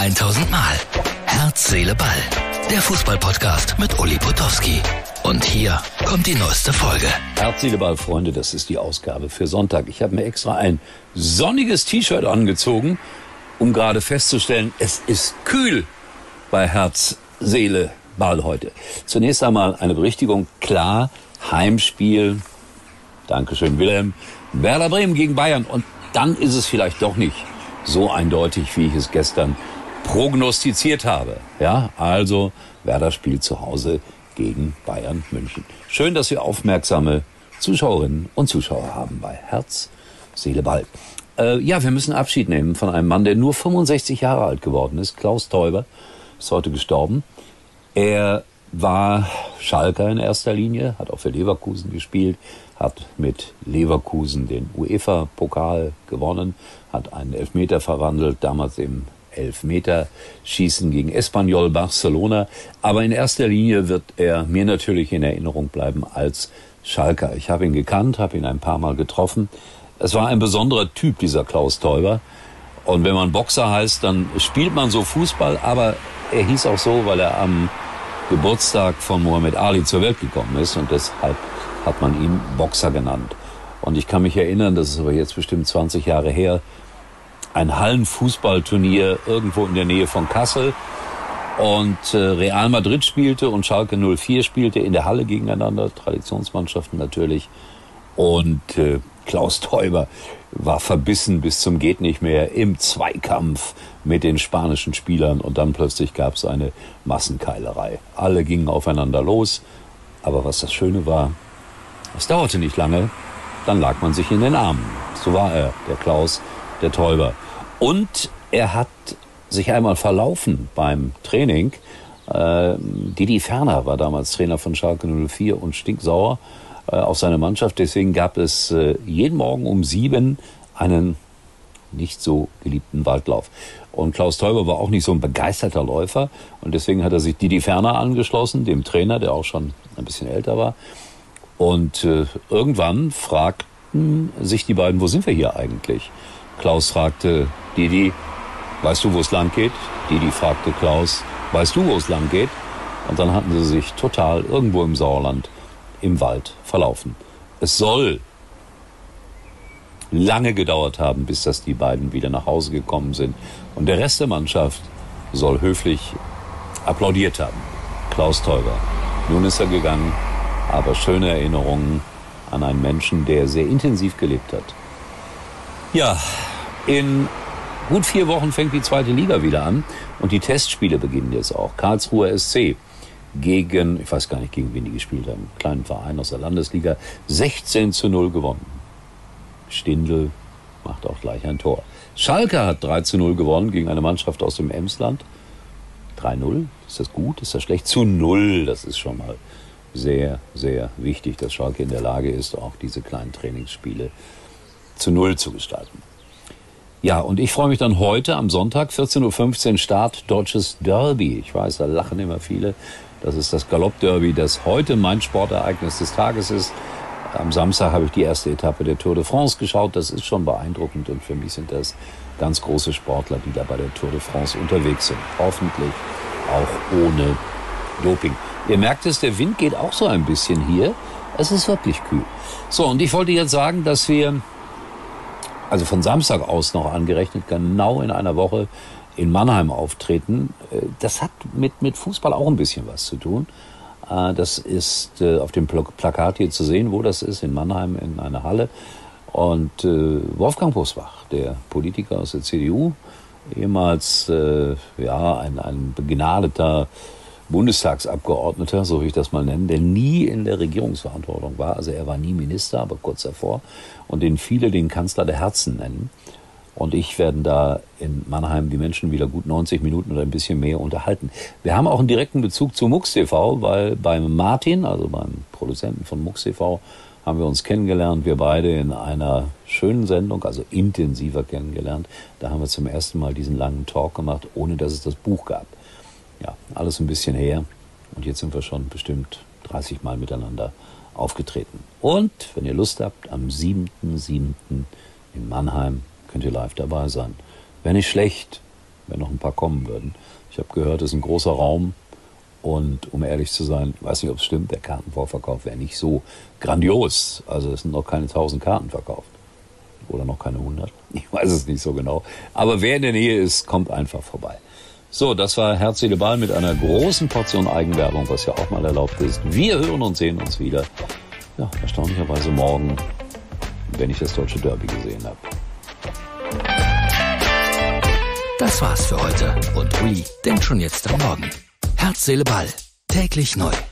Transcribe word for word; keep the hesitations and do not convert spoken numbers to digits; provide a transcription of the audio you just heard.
tausend Mal. Herz, Seele, Ball. Der Fußball-Podcast mit Uli Potowski. Und hier kommt die neueste Folge. Herz, Seele, Ball, Freunde, das ist die Ausgabe für Sonntag. Ich habe mir extra ein sonniges T-Shirt angezogen, um gerade festzustellen, es ist kühl bei Herz, Seele, Ball heute. Zunächst einmal eine Berichtigung. Klar, Heimspiel, Dankeschön Wilhelm, Werder Bremen gegen Bayern. Und dann ist es vielleicht doch nicht so eindeutig, wie ich es gestern prognostiziert habe. Ja, also Werder spielt zu Hause gegen Bayern München. Schön, dass wir aufmerksame Zuschauerinnen und Zuschauer haben bei Herz, Seele, Ball. Äh, ja, wir müssen Abschied nehmen von einem Mann, der nur fünfundsechzig Jahre alt geworden ist. Klaus Teuber ist heute gestorben. Er war Schalker in erster Linie, hat auch für Leverkusen gespielt, hat mit Leverkusen den UEFA-Pokal gewonnen, hat einen Elfmeter verwandelt, damals im Elfmeterschießen gegen Espanyol Barcelona. Aber in erster Linie wird er mir natürlich in Erinnerung bleiben als Schalker. Ich habe ihn gekannt, habe ihn ein paar Mal getroffen. Es war ein besonderer Typ, dieser Klaus Teuber. Und wenn man Boxer heißt, dann spielt man so Fußball, aber er hieß auch so, weil er am Geburtstag von Muhammad Ali zur Welt gekommen ist und deshalb hat man ihn Boxer genannt. Und ich kann mich erinnern, das ist aber jetzt bestimmt zwanzig Jahre her, ein Hallenfußballturnier irgendwo in der Nähe von Kassel und äh, Real Madrid spielte und Schalke null vier spielte in der Halle gegeneinander, Traditionsmannschaften natürlich. Und äh, Klaus Teuber war verbissen bis zum geht nicht mehr im Zweikampf mit den spanischen Spielern und dann plötzlich gab es eine Massenkeilerei. Alle gingen aufeinander los, aber was das Schöne war, es dauerte nicht lange, dann lag man sich in den Armen. So war er, der Klaus, der Teuber. Und er hat sich einmal verlaufen beim Training. Äh, Didi Ferner war damals Trainer von Schalke null vier und stinksauer auf seine Mannschaft. Deswegen gab es äh, jeden Morgen um sieben einen nicht so geliebten Waldlauf. Und Klaus Teuber war auch nicht so ein begeisterter Läufer. Und deswegen hat er sich Didi Ferner angeschlossen, dem Trainer, der auch schon ein bisschen älter war. Und äh, irgendwann fragten sich die beiden, wo sind wir hier eigentlich? Klaus fragte Didi, weißt du, wo es lang geht? Didi fragte Klaus, weißt du, wo es lang geht? Und dann hatten sie sich total irgendwo im Sauerland im Wald verlaufen. Es soll lange gedauert haben, bis dass die beiden wieder nach Hause gekommen sind. Und der Rest der Mannschaft soll höflich applaudiert haben. Klaus Teuber. Nun ist er gegangen, aber schöne Erinnerungen an einen Menschen, der sehr intensiv gelebt hat. Ja, in gut vier Wochen fängt die zweite Liga wieder an und die Testspiele beginnen jetzt auch. Karlsruher S C gegen, ich weiß gar nicht, gegen wen die gespielt haben, einen kleinen Verein aus der Landesliga, sechzehn zu null gewonnen. Stindl macht auch gleich ein Tor. Schalke hat drei zu null gewonnen gegen eine Mannschaft aus dem Emsland. drei null, ist das gut, ist das schlecht? Zu null, das ist schon mal sehr, sehr wichtig, dass Schalke in der Lage ist, auch diese kleinen Trainingsspiele zu null zu gestalten. Ja, und ich freue mich dann heute am Sonntag, vierzehn Uhr fünfzehn, Start Deutsches Derby. Ich weiß, da lachen immer viele. Das ist das Galopp-Derby, das heute mein Sportereignis des Tages ist. Am Samstag habe ich die erste Etappe der Tour de France geschaut. Das ist schon beeindruckend und für mich sind das ganz große Sportler, die da bei der Tour de France unterwegs sind. Hoffentlich auch ohne Doping. Ihr merkt es, der Wind geht auch so ein bisschen hier. Es ist wirklich kühl. So, und ich wollte jetzt sagen, dass wir, also von Samstag aus noch angerechnet, genau in einer Woche in Mannheim auftreten. Das hat mit, mit Fußball auch ein bisschen was zu tun. Das ist auf dem Plakat hier zu sehen, wo das ist, in Mannheim in einer Halle. Und Wolfgang Bosbach, der Politiker aus der C D U, ehemals ja, ein, ein begnadeter Bundestagsabgeordneter, so will ich das mal nennen, der nie in der Regierungsverantwortung war. Also er war nie Minister, aber kurz davor. Und den viele den Kanzler der Herzen nennen. Und ich werden da in Mannheim die Menschen wieder gut neunzig Minuten oder ein bisschen mehr unterhalten. Wir haben auch einen direkten Bezug zu MUX T V, weil beim Martin, also beim Produzenten von MUX T V, haben wir uns kennengelernt. Wir beide in einer schönen Sendung, also intensiver kennengelernt. Da haben wir zum ersten Mal diesen langen Talk gemacht, ohne dass es das Buch gab. Ja, alles ein bisschen her. Und jetzt sind wir schon bestimmt dreißig Mal miteinander aufgetreten. Und, wenn ihr Lust habt, am siebten siebten in Mannheim könnt ihr live dabei sein. Wäre nicht schlecht, wenn noch ein paar kommen würden. Ich habe gehört, es ist ein großer Raum. Und um ehrlich zu sein, ich weiß nicht, ob es stimmt, der Kartenvorverkauf wäre nicht so grandios. Also es sind noch keine tausend Karten verkauft. Oder noch keine hundert. Ich weiß es nicht so genau. Aber wer in der Nähe ist, kommt einfach vorbei. So, das war Herz, Seele, Ball mit einer großen Portion Eigenwerbung, was ja auch mal erlaubt ist. Wir hören und sehen uns wieder. Ja, erstaunlicherweise morgen, wenn ich das deutsche Derby gesehen habe. Das war's für heute. Und Uli denkt schon jetzt am Morgen. Herz, Seele, Ball. Täglich neu.